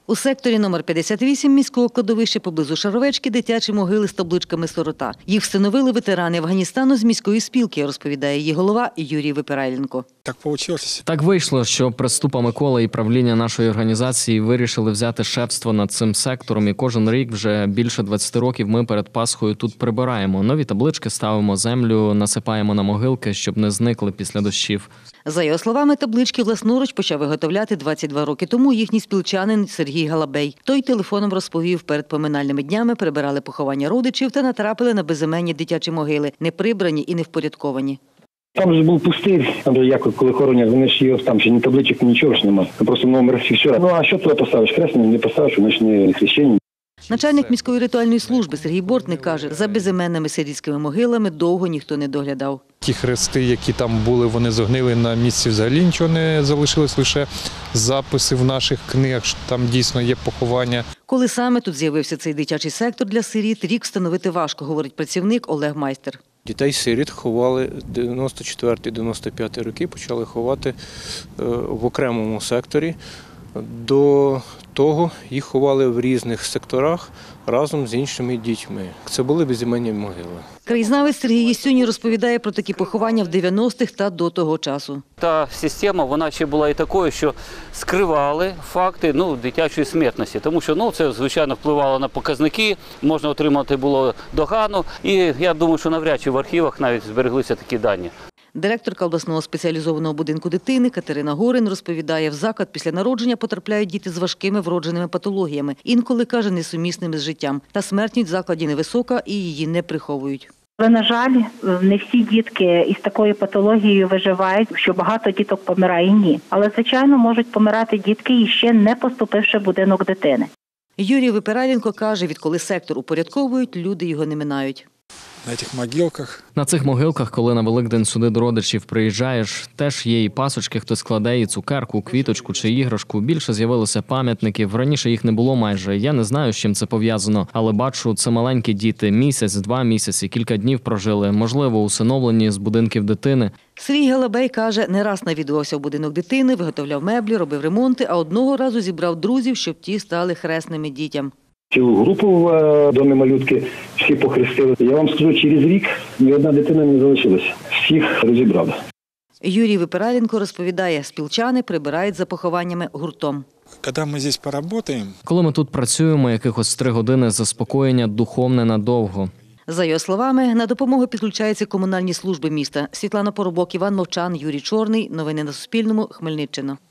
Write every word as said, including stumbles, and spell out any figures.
У секторі номер п'ятдесят вісім міського кладовища поблизу Шаровечки дитячі могили з табличками «Сирота». Їх встановили ветерани Афганістану з міської спілки, розповідає її голова Юрій Випирайленко. Так вийшло. Так вийшло, що прес-ступа Микола і правління нашої організації вирішили взяти шефство над цим сектором. І кожен рік вже більше двадцяти років ми перед Пасхою тут прибираємо. Нові таблички ставимо, землю насипаємо на могилки, щоб не зникли після дощів. За його словами, таблички власноруч почав виготовляти двадцять два роки тому їхній спілчанин Сергій Галабей. Той телефоном розповів, перед поминальними днями прибирали поховання родичів та натрапили на безіменні дитячі могили, не прибрані і не впорядковані. Там ж був пустир, як коли хоронять, вони ж його, там ще ні табличок, нічого ж немає. Просто номер і все. Ну а що туди поставиш? Хресний не поставиш, вони ж не хрещені. Начальник міської ритуальної служби Сергій Бортник каже, за безіменними сирітськими могилами довго ніхто не доглядав. Ті хрести, які там були, вони зогнили, на місці взагалі нічого не залишилось, лише записи в наших книгах, що там дійсно є поховання. Коли саме тут з'явився цей дитячий сектор для сиріт, рік встановити важко, говорить працівник Олег Майстер. Дітей-сиріт ховали дев'яносто четвертий - дев'яносто п'ятий роки, почали ховати в окремому секторі. До того їх ховали в різних секторах разом з іншими дітьми. Це були безіменні могили. Краєзнавець Сергій Єсюній розповідає про такі поховання в дев'яностих та до того часу. Та система, вона ще була і такою, що скривали факти ну, дитячої смертності. Тому що ну, це, звичайно, впливало на показники, можна отримати було догану. І я думаю, що навряд чи в архівах навіть збереглися такі дані. Директорка обласного спеціалізованого будинку дитини Катерина Горин розповідає, в заклад після народження потрапляють діти з важкими вродженими патологіями, інколи, каже, несумісними з життям. Та смертність в закладі невисока і її не приховують. Але, на жаль, не всі дітки із такою патологією виживають, що багато діток помирає, ні. Але, звичайно, можуть помирати дітки, і ще не поступивши в будинок дитини. Юрій Випирайленко каже, відколи сектор упорядковують, люди його не минають. На цих могилках. На цих могилках, коли на Великдень сюди до родичів приїжджаєш, теж є і пасочки, хтось кладе і цукерку, квіточку чи іграшку. Більше з'явилося пам'ятників. Раніше їх не було майже. Я не знаю, з чим це пов'язано, але бачу, це маленькі діти. Місяць, два місяці, кілька днів прожили. Можливо, усиновлені з будинків дитини. Сергій Галабей каже, не раз навідувався в будинок дитини, виготовляв меблі, робив ремонти, а одного разу зібрав друзів, щоб ті стали хресними дітям. Цю групу в домі малютки всі похрестили. Я вам скажу, через рік ні одна дитина не залишилася. Всіх розібрали. Юрій Випирайленко розповідає, спілчани прибирають за похованнями гуртом. Коли ми тут працюємо... Коли ми тут працюємо, якихось три години заспокоєння духовне надовго. За його словами, на допомогу підключаються комунальні служби міста. Світлана Поробок, Іван Мовчан, Юрій Чорний. Новини на Суспільному. Хмельниччина.